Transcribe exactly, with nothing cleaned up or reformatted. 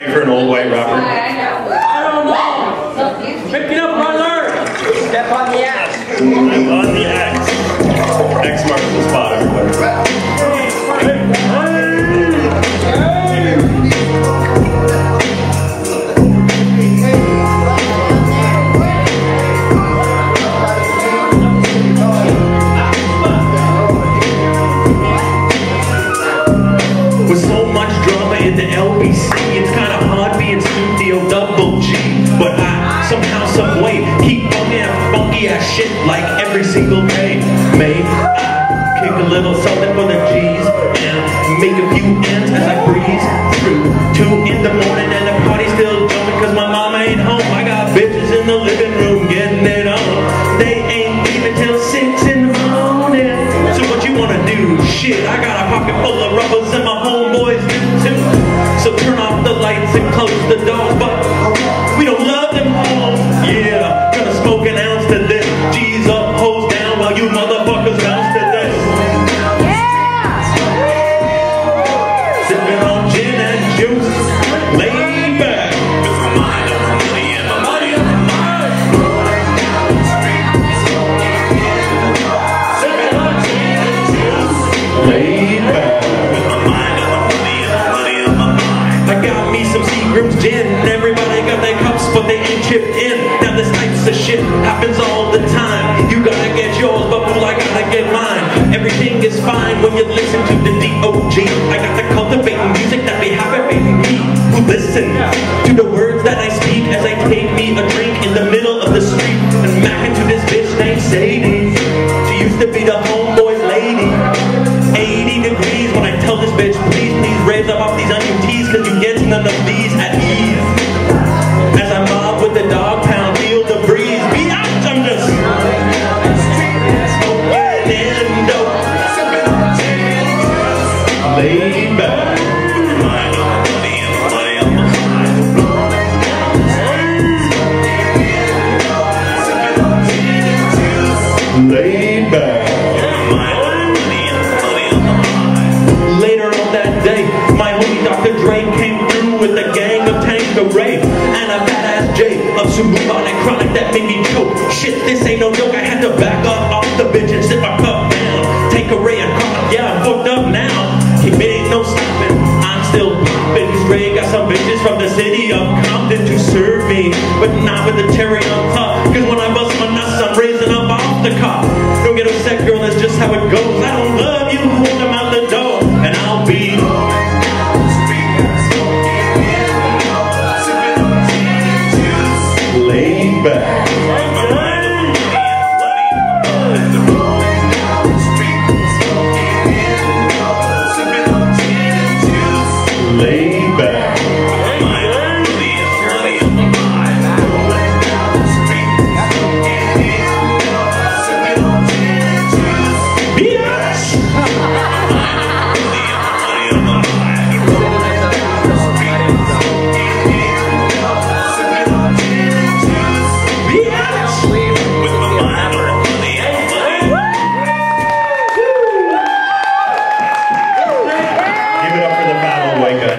For an old white rapper. I don't know. Pick it up, brother. Step on the axe. I'm on the axe. X marks the spot, everybody. With so much drama in the L B C, it's kind of hard being Studio Double G. But I somehow, some way, keep bugging funky ass shit like every single day. May I kick a little something for the G's and make a few ends as I breeze through two in the morning and the party's still jumping cause my mama ain't home. I got bitches in the living room getting it on. They ain't leaving till six in the morning. So what you wanna do? Shit, I got a pocket full of rubbers and my homeboys do too. So turn off the lights and close the doors, but we don't love them all. Yeah, gonna smoke an ounce to this. G's up, hoes down while you motherfuckers bounce to this. Yeah! Sipping on gin and juice, laid back. With my mind on my money and my money on my mind. Sipping on gin and juice, laid back. With my mind on my money and my money on my mind. I got me some Seagram's gin. Everybody got their cups, but they ain't chipped in. Now this types of shit happens all the time. You gotta get yours, but fool, I gotta get mine. Everything is fine when you listen to the D O G. I got the cultivating music that be habituating me who listen to the words that I speak as I take me a drink in the middle of the street and mac into this bitch named Sadie. She used to be the homeboy's lady. eighty degrees when I tell this bitch, please, please raise up off these onion teas cause you get none of these at ease. As I mob with the dog pound, feel the breeze. Biatch, I'm just smoking in dope, laid back. With my mind on my money and my money on my mind. Laid back. With my mind on my money and my money on my mind. Later on that day, my homie Doctor Dre came through with a gang of Tanqueray and a badass J of some bubonic chronic that made me choke. Shit, this ain't no joke. I had to back up off the bitch and sit my cup down. Tanqueray and chronic, yeah, I'm fucked up now. It ain't no stopping. I'm still popping. Dre got some bitches from the city of Compton to serve me, but not with the cherry on top. Cause when I bust my nuts, I'm raising up off the cop. Don't get upset, girl. That's just how it goes.